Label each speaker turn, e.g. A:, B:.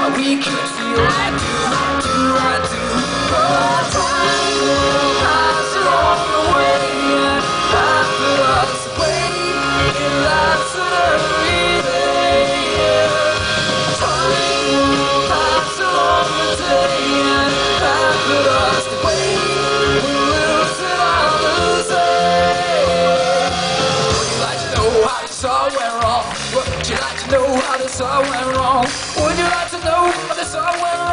A: We could feel I do. Oh, time will pass along the way and put us away in life's day. Time will pass along the day and put us away. We lose it all the same. Would you like to know how this all went wrong? Would you like to know how this all went wrong? Would you like to know how this all went wrong?